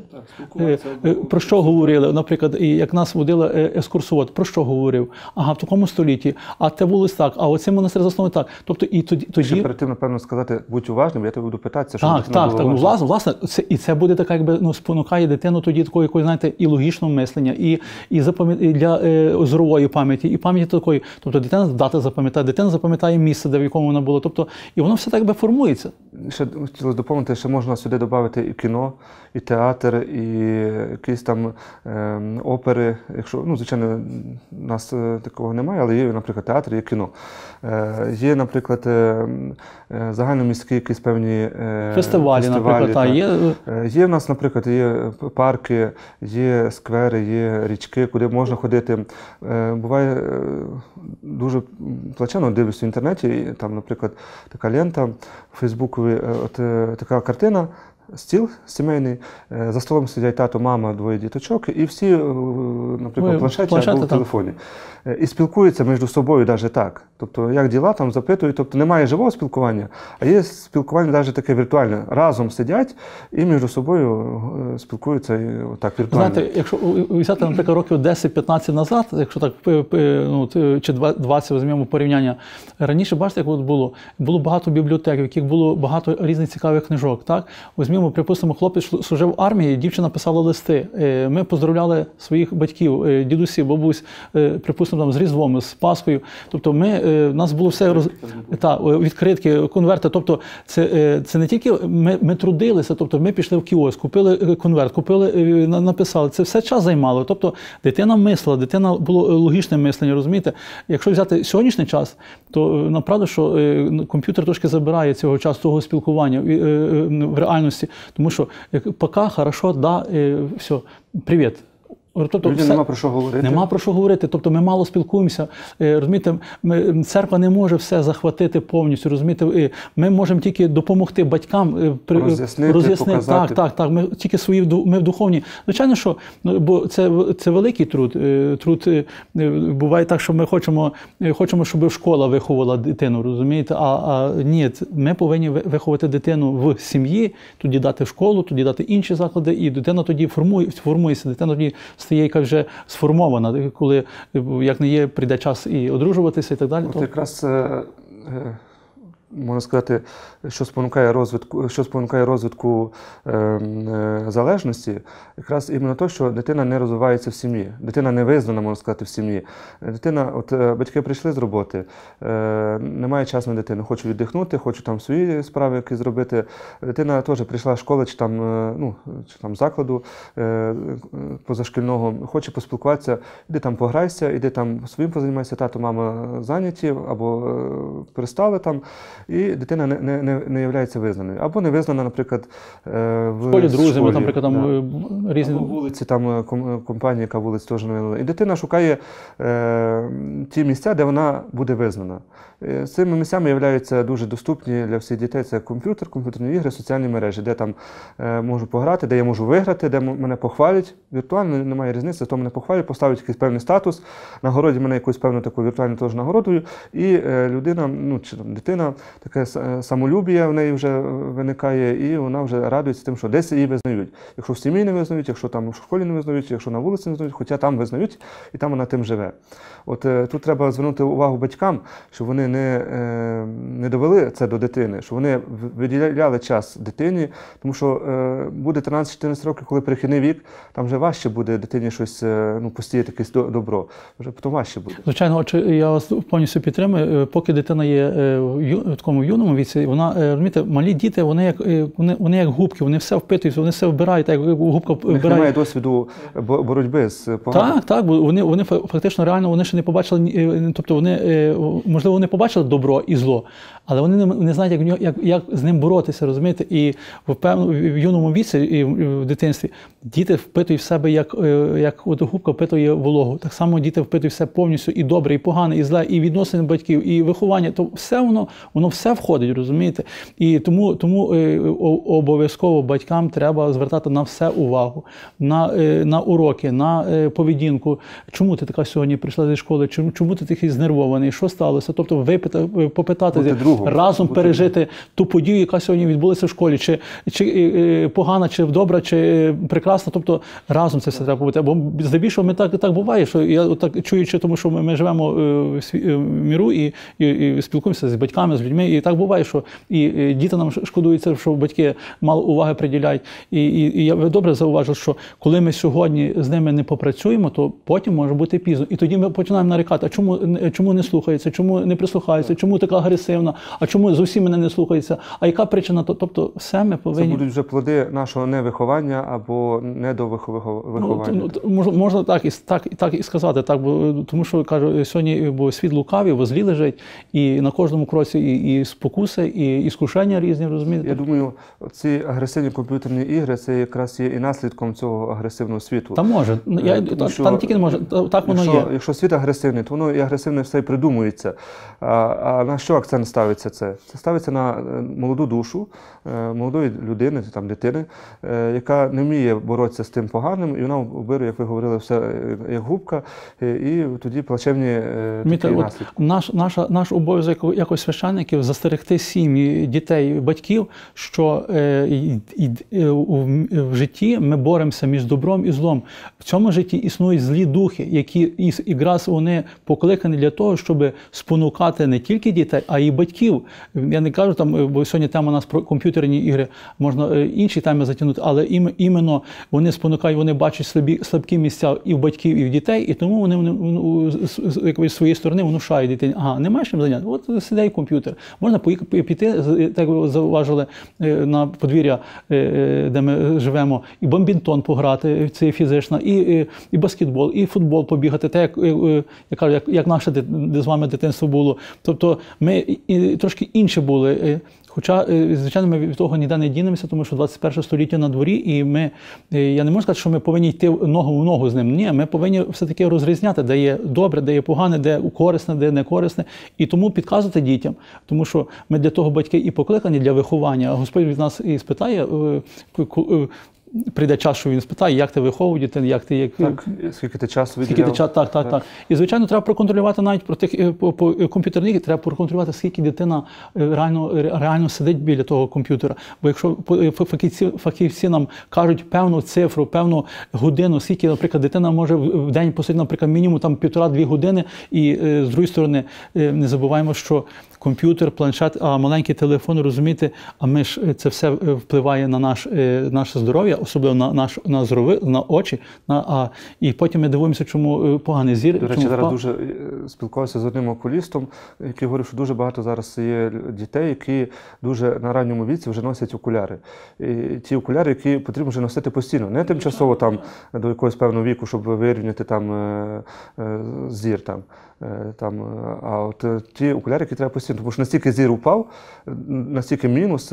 так, про що говорили, наприклад, як нас водили екскурсовод, про що говорив, ага, в такому столітті, а те вулиць так, а оцей монастир заснований так. Тобто, і тоді... тоді... Ще перед тим, напевно, сказати, будь уважним, я тебе буду питатися, що так, так, так, ну, власне, власне це, і це буде така, якби, ну, спонукає дитину тоді такої, якої, знаєте, і логічного мислення, і, і, запам'ят... і для е, зорової пам'яті, і пам'яті такої. Тобто, дитина дати запам'ятає, дитина запам'ятає місце, де в якому вона була. Тобто, і воно все так би формується. Ще хотілося доповнити, що можна сюди додати і кіно, і театр, і якісь там е, опери. Якщо, ну, звичайно, у нас такого немає, але є, наприклад, театр, є кіно. Е, є, наприклад, е, загальноміські якісь певні е, фестивалі, фестивалі, наприклад. Та, є... є в нас, наприклад, є парки, є сквери, є річки, куди можна ходити. Е, буває е, дуже плачевно, дивлюся в інтернеті, і там, наприклад, така лента в Фейсбукові, от така картина, стіл сімейний, за столом сидять тато, мама, двоє діточок, і всі, наприклад, в планшеті або в телефоні. І спілкуються між собою навіть так. Тобто, як діла, там запитують, тобто немає живого спілкування, а є спілкування навіть таке віртуальне. Разом сидять і між собою спілкуються і так віртуально. Знаєте, якщо взяти, наприклад, років десять-п'ятнадцять назад, якщо так, ну, чи двадцять візьмемо порівняння, раніше, бачите, як було? Було багато бібліотек, в яких було багато різних цікавих книжок, так? Візьмемо, припустимо, хлопець служив в армії, дівчина писала листи. Ми поздравляли своїх батьків, дідусів, бабусь, припустимо, там, з Різдвом, з Пасхою. Тобто ми, у нас було все роз... та, відкритки, конверти. Тобто це, це не тільки ми, ми трудилися, тобто ми пішли в кіоск, купили конверт, купили, написали. Це все час займало. Тобто дитина мислила, дитина було логічне мислення, розумієте? Якщо взяти сьогоднішній час, то направду, що комп'ютер трошки забирає цього часу, того спілкування в реальності. Тому що пока, хорошо, да, все, привіт. Тобто, Людям нема про що говорити. Нема про що говорити. Тобто ми мало спілкуємося. Розумієте, ми, церква не може все захватити повністю. Розумієте, ми можемо тільки допомогти батькам роз'яснити, роз'яснити. показати. Так, так, так. Ми тільки свої ми в духовні. Звичайно, що бо це, це великий труд. Труд буває так, що ми хочемо, хочемо, щоб школа виховувала дитину. Розумієте, а, а ні, ми повинні виховати дитину в сім'ї, тоді дати в школу, тоді дати інші заклади, і дитина тоді формує, формується. Дитина тоді стає, яка вже сформована, коли, як не є, прийде час і одружуватися і так далі. От якраз е, можна сказати, що спонукає розвитку, що спонукає розвитку е, е, залежності, якраз іменно те, що дитина не розвивається в сім'ї, дитина не визнана, можна сказати, в сім'ї. Дитина, от е, батьки прийшли з роботи, е, немає часу на дитину, хочу віддихнути, хочу там свої справи якісь зробити. Дитина теж прийшла з школи чи там, е, ну, чи там закладу е, позашкільного, хоче поспілкуватися, іди там пограйся, іди там своїм позаймайся, тато, мама зайняті, або е, перестали там, і дитина не, не, не, не являється визнаною. Або не визнана, наприклад, в, в школі друзями, школі, наприклад, там да. різні... Або вулиці, там компанія, яка вулиць теж не визнана. І дитина шукає е, ті місця, де вона буде визнана. З цими місцями являються дуже доступні для всіх дітей. Це комп'ютер, комп'ютерні ігри, соціальні мережі, де там е, можу пограти, де я можу виграти, де мене похвалять. Віртуально немає різниці, хто мене похвалять, поставить якийсь певний статус, нагородять мене якусь певну таку віртуальну теж нагородою. І е, людина, ну чи там дитина, таке самолюбія в неї вже виникає, і вона вже радується тим, що десь її визнають. Якщо в сім'ї не визнають, якщо там в школі не визнають, якщо на вулиці не визнають, хоча там визнають, і там вона тим живе. От е, тут треба звернути увагу батькам, щоб вони не, е, не довели це до дитини, щоб вони виділяли час дитині, тому що е, буде тринадцять-чотирнадцять років, коли перехідний вік, там вже важче буде дитині щось, е, ну, посіяти якесь добро. Вже потім важче буде. Звичайно, я вас повністю підтримую. Поки дитина є в такому юному віці, вона, розумієте, малі діти, вони як, вони, вони як губки, вони все впитують, вони все вбирають, як губка вбирає. Немає досвіду боротьби з поганим. Так, так, бо вони, вони фактично реально, вони ще не побачили, тобто вони, можливо, вони побачили добро і зло, але вони не, не знають, як, як, як з ним боротися, розумієте? І в, певному, в юному віці, і в дитинстві, діти впитують в себе, як, як от губка впитує вологу. Так само діти впитують все повністю, і добре, і погане, і зле, і відносини батьків, і виховання. То все воно, воно все входить, розумієте? І тому, тому обов'язково батькам треба звертати на все увагу, на, на уроки, на поведінку. Чому ти така сьогодні прийшла зі школи? Чому, чому ти такий знервований? Що сталося? Тобто випити, попитати, разом Бути пережити другом. Ту подію, яка сьогодні відбулася в школі, чи, чи погана, чи добра, чи прекрасна. Тобто разом це все треба побути. Бо здебільшого ми так, так буває, що я так чуючи, тому що ми, ми живемо в міру і, і, і спілкуємося з батьками, з людьми, і так буває, що і, і діти нам шкодуються, що батьки мало уваги приділяють. І, і, і я добре зауважив, що коли ми сьогодні з ними не попрацюємо, то потім може бути пізно. І тоді ми починаємо нарікати, а чому, чому не слухається, чому не прислухається, чому така агресивна, а чому зовсім мене не слухається, а яка причина? Тобто все ми повинні... Це будуть вже плоди нашого невиховання або недовиховання. Ну, можна так і, так, так і сказати, так, бо, тому що, кажу, сьогодні бо світ лукавий, во злі лежить, і на кожному кроці і, і спокуси, і іскушення різні, розумієте? Я думаю, ці агресивні комп'ютерні ігри, це якраз є і наслідком цього агресивного світу. Та може, я, та, що, та не тільки не може, так воно якщо, є. Якщо світ агресивний, то воно і агресивне все і придумується. А, а на що акцент ставиться це? Це ставиться на молоду душу, молодої людини, там, дитини, яка не вміє боротися з тим поганим, і вона обирує, як ви говорили, все як губка, і тоді плачевні такі наслідки. Наш, наша, наш обов'язок якось священників застерегти сім'ї, дітей, батьків, що е, і, і, в житті ми боремося між добром і злом. В цьому житті існують злі духи, які і, якраз вони покликані для того, щоб спонукати не тільки дітей, а й батьків. Я не кажу, там, бо сьогодні тема у нас про комп'ютерні ігри, можна інші теми затягнути, але ім, іменно вони спонукають, вони бачать слабі, слабкі місця і в батьків, і в дітей, і тому вони, вони з своєї сторони внушають дитині, ага, немає чим зайняти, от сідай комп'ютер. Можна піти, так зауважили, на подвір'я, де ми живемо, і бомбінтон пограти, це фізично, і, і баскетбол, і футбол побігати, так як, як, як, як наше з вами дитинство було. Тобто ми і, трошки інші були. Хоча, звичайно, ми від того ніде не дінемося, тому що двадцять перше століття на дворі, і ми, я не можу сказати, що ми повинні йти ногу в ногу з ним. Ні, ми повинні все-таки розрізняти, де є добре, де є погане, де корисне, де не корисне. І тому підказувати дітям, тому що ми для того батьки і покликані для виховання. Господь від нас і спитає, прийде час, що він спитає, як ти виховуєш дитину, як ти... Як... Так, скільки ти часу виділяв. Скільки ти часу, так, так, так, так. І, звичайно, треба проконтролювати навіть про тих, по, по комп'ютерних іграх, треба проконтролювати, скільки дитина реально, реально сидить біля того комп'ютера. Бо якщо фахівці, фахівці нам кажуть певну цифру, певну годину, скільки, наприклад, дитина може в день посидіти, наприклад, мінімум там півтора-дві години, і з другої сторони не забуваємо, що комп'ютер, планшет, а маленький телефон, розумієте, а ми ж це все впливає на наш, наше здоров'я, особливо на наш на зрови, на очі, на а і потім ми дивуємося, чому поганий зір. До речі, чому зараз впав... дуже спілкувався з одним окулістом, який говорив, що дуже багато зараз є дітей, які дуже на ранньому віці вже носять окуляри. І ті окуляри, які потрібно вже носити постійно, не тимчасово там до якогось певного віку, щоб вирівняти там зір там. Там, а от ті окуляри, які треба постійно, тому що настільки зір упав, настільки мінус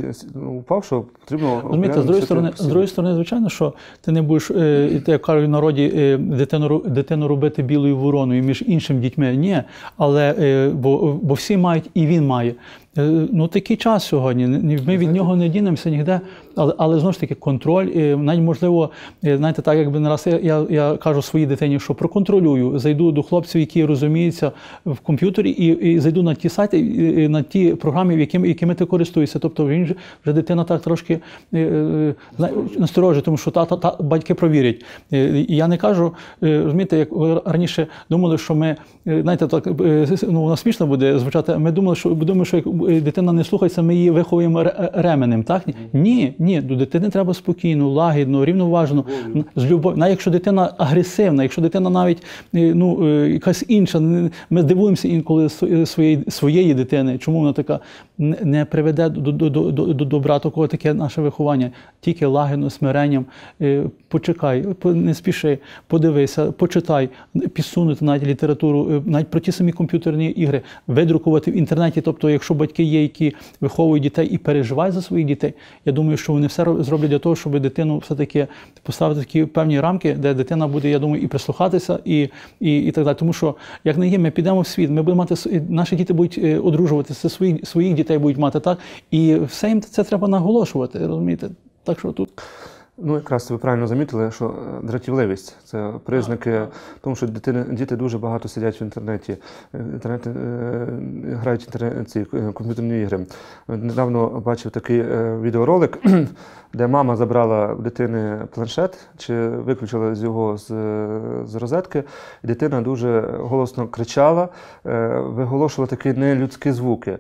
упав, що потрібно... Розумієте, з другої сторони, з другої сторони, звичайно, що ти не будеш, як кажуть в народі, дитину, дитину робити білою вороною між іншими дітьми. Ні, але, бо, бо всі мають, і він має. Ну, такий час сьогодні, ми від нього не дінемося ніде, але, але знову ж таки контроль, навіть можливо, знаєте, так, якби нараз я, я, я кажу своїй дитині, що проконтролюю, зайду до хлопців, які розуміються в комп'ютері, і, і зайду на ті сайти, і, на ті програми, якими, якими ти користуєшся. Тобто він вже, вже дитина так трошки е, насторожує, тому що та, та, та, батьки провірять. І я не кажу, розумієте, як ви раніше думали, що ми, знаєте, так, ну, воно смішно буде звучати, ми думали, що, думали, що як дитина не слухається, ми її виховуємо ременем, так? Ні, ні, до дитини треба спокійно, лагідно, рівноважно, з любов'ю. Навіть якщо дитина агресивна, якщо дитина навіть, ну, якась інша, ми дивуємося інколи своєї, своєї дитини, чому вона така, не приведе до, до, до, до, до добра такого, таке наше виховання. Тільки лагідно, смиренням, почекай, не спіши, подивися, почитай, підсунути навіть літературу, навіть про ті самі комп'ютерні ігри, видрукувати в інтернеті, тобто, якщо батьки є, які виховують дітей і переживають за своїх дітей, я думаю, що вони все зроблять для того, щоб дитину все-таки поставити такі певні рамки, де дитина буде, я думаю, і прислухатися, і, і, і так далі. Тому що, як не є, ми підемо в світ, ми будемо мати, наші діти будуть одружуватися, своїх, своїх дітей будуть мати, так? І все їм це треба наголошувати, розумієте? Так що тут... Ну, якраз ви правильно замітили, що дратівливість – це признаки так, так. тому, що дитини, діти дуже багато сидять в інтернеті, інтернет, грають інтернет, ці комп'ютерні ігри. Недавно бачив такий відеоролик, де мама забрала в дитини планшет, чи виключила з його з, з розетки, і дитина дуже голосно кричала, виголошувала такі нелюдські звуки,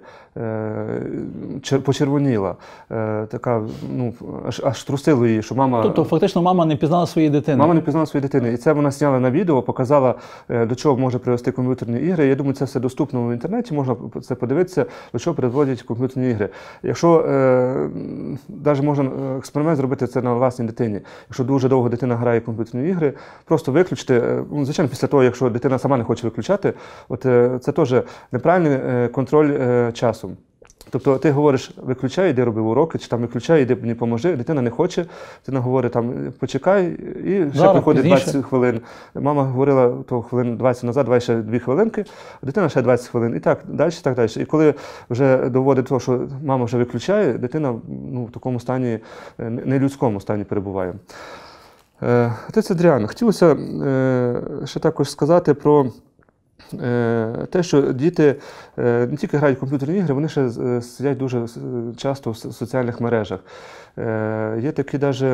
почервоніла, така, ну, аж, аж трусило її, що мама... Тобто, фактично, мама не пізнала своєї дитини. Мама не пізнала своєї дитини. І це вона зняла на відео, показала, до чого може привести комп'ютерні ігри. Я думаю, це все доступно в інтернеті, можна це подивитися, до чого приводять комп'ютерні ігри. Якщо, е, навіть можна експеримент зробити це на власній дитині. Якщо дуже довго дитина грає в комп'ютерні ігри, просто виключити, ну, звичайно, після того, якщо дитина сама не хоче виключати, от це теж неправильний контроль часу. Тобто ти говориш, виключай, іди роби уроки, чи там виключай, іди мені поможи, дитина не хоче, дитина говорить, там, почекай, і ще Зараз, приходить пізніше. двадцять хвилин. Мама говорила то хвилин двадцять назад, давай ще дві хвилинки, а дитина ще двадцять хвилин. І так, далі, так далі. І коли вже доводить того, що мама вже виключає, дитина, ну, в такому стані, нелюдському стані перебуває. Отець Адріан, хотілося ще також сказати про те, що діти не тільки грають в комп'ютерні ігри, вони ще сидять дуже часто в соціальних мережах. Є такий навіть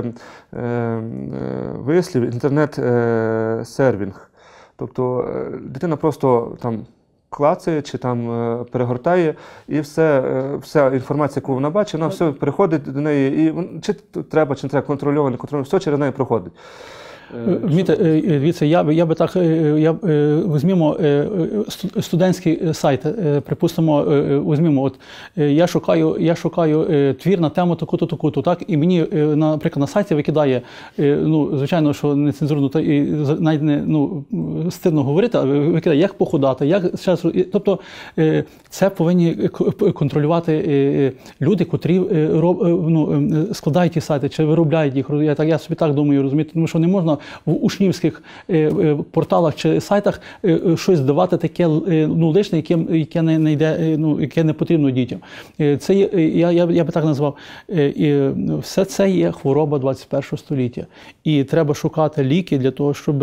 вислів інтернет-сервінг. Тобто дитина просто там клацає чи там перегортає, і все, вся інформація, яку вона бачить, вона все переходить до неї, і чи треба, чи не треба, контрольовано, контрольовано, все через неї проходить. Вмієте, дивіться, я, я би так, я, візьмімо студентський сайт, припустимо, візьмімо, от, я шукаю, я шукаю твір на тему таку-то, таку-то, так, і мені, наприклад, на сайті викидає, ну, звичайно, що нецензурно, та, і навіть не, ну, стидно говорити, а викидає, як похудати, як, тобто, це повинні контролювати люди, котрі ну, складають ті сайти, чи виробляють їх, я, так, я собі так думаю, розумієте, тому що не можна можна в учнівських порталах чи сайтах щось давати таке, ну, лишне, яке, яке не, не йде, ну, яке не потрібно дітям. Це є, я, я, я би так назвав, і все це є хвороба двадцять першого століття. І треба шукати ліки для того, щоб,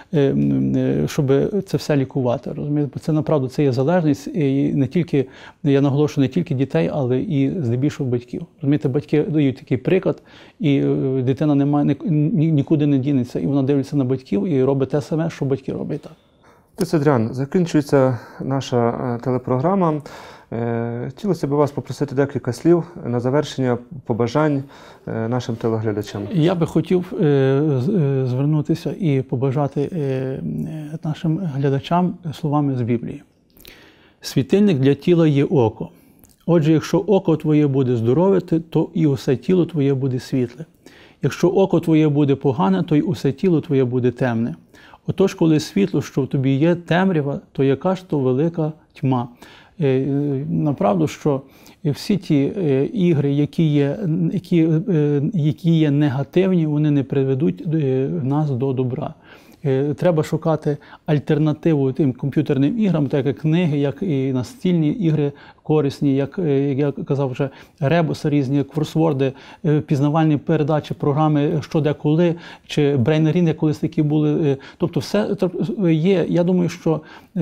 щоб це все лікувати. Розумієте? Бо це, направду, це є залежність, і не тільки, я наголошую, не тільки дітей, але і здебільшого батьків. Розумієте, батьки дають такий приклад, і дитина не має, нікуди не дінеться, і вона дивиться на батьків і робить те саме, що батьки роблять. Так. Отець Адріан, закінчується наша телепрограма. Хотілося б вас попросити декілька слів на завершення побажань нашим телеглядачам. Я би хотів звернутися і побажати нашим глядачам словами з Біблії. Світильник для тіла є око. Отже, якщо око твоє буде здорове, то і усе тіло твоє буде світле. Якщо око твоє буде погане, то й усе тіло твоє буде темне. Отож, коли світло, що в тобі є, темрява, то яка ж то велика тьма. Направду, що всі ті ігри, які є, які, які є негативні, вони не приведуть нас до добра. Треба шукати альтернативу тим комп'ютерним іграм, так як книги, як і настільні ігри корисні, як, як я казав вже, ребуси різні, кросворди, пізнавальні передачі, програми «Що, де, коли», чи брейнеріни колись такі були. Тобто все є, я думаю, що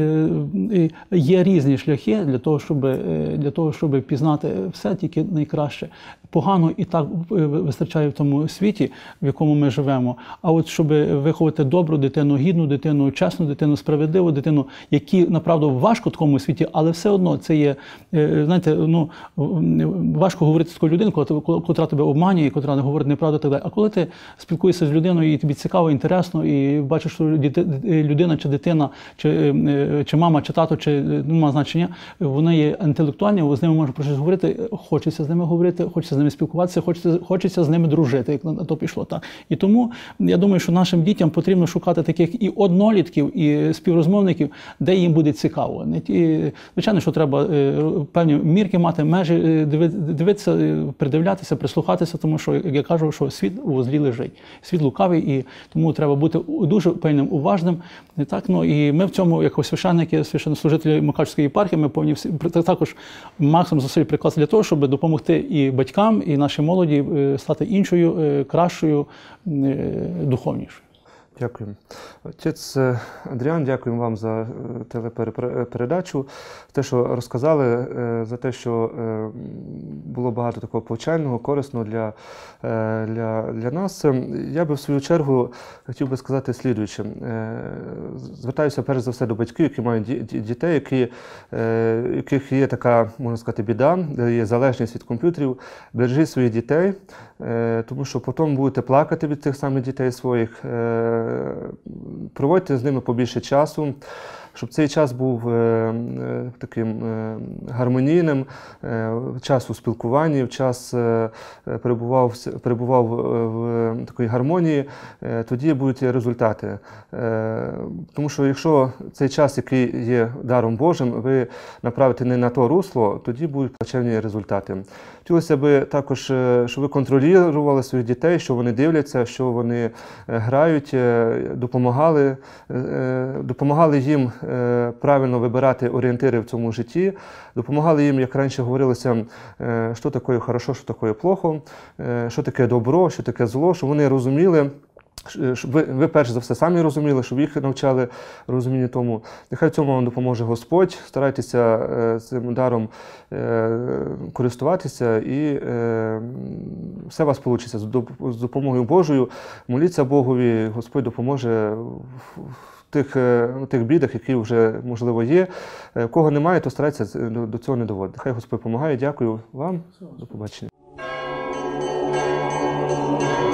є різні шляхи для того, щоб, для того, щоб пізнати все, тільки найкраще. Погано і так вистачає в тому світі, в якому ми живемо. А от щоб виховати добру дитину, гідну дитину, чесну дитину, справедливу дитину, які, направду, важко в такому світі, але все одно це є, знаєте, ну, важко говорити з такою людиною, котра тебе обманює, котра не говорить неправду і так далі. А коли ти спілкуєшся з людиною, і тобі цікаво, інтересно, і бачиш, що людина чи дитина, чи, чи мама, чи тато, чи немає значення, вони є інтелектуальні, з ними можна про щось говорити, хочеться з ними говорити, хочеться з ними спілкуватися, хочеться, хочеться з ними дружити, як на то пішло. Так. І тому я думаю, що нашим дітям потрібно шукати таких і однолітків, і співрозмовників, де їм буде цікаво. Не ті, звичайно, що треба певні мірки мати, межі, дивитися, придивлятися, прислухатися, тому що, як я кажу, що світ у злі лежить. Світ лукавий, і тому треба бути дуже пильним, уважним. Так, ну, і ми в цьому, як священники, священнослужителі Мукачівської єпархії, ми повинні всі, також максимум зусиль прикласти для того, щоб допомогти і батькам, і нашій молоді стати іншою, кращою, духовнішою. Дякую. Отець Адріан, дякуємо вам за телепередачу, те, що розказали, за те, що було багато такого повчального, корисного для, для, для нас. Я би в свою чергу хотів би сказати слідуюче. Звертаюся перш за все до батьків, які мають дітей, які, яких є така, можна сказати, біда, де є залежність від комп'ютерів. Бережіть своїх дітей, тому що потім будете плакати від тих самих дітей своїх. Проводьте з ними побільше часу, щоб цей час був е, таким е, гармонійним, е, час у спілкуванні, час е, перебував, перебував в такій гармонії, е, тоді будуть результати. Е, тому що якщо цей час, який є даром Божим, ви направите не на то русло, тоді будуть плачевні результати. Хотілося б також, щоб ви контролювали своїх дітей, що вони дивляться, що вони грають, допомагали, допомагали їм правильно вибирати орієнтири в цьому житті, допомагали їм, як раніше говорилося, що таке хорошо, що таке плохо, що таке добро, що таке зло, щоб вони розуміли, щоб ви, ви перш за все самі розуміли, щоб їх навчали розумінню тому. Нехай цьому вам допоможе Господь, старайтеся е, цим даром е, користуватися і е, все у вас вийде. З, з допомогою Божою моліться Богові, Господь допоможе в, в тих, в тих бідах, які вже, можливо, є. Кого немає, то старайтеся до, до цього не доводити. Хай Господь допомагає. Дякую вам. До побачення.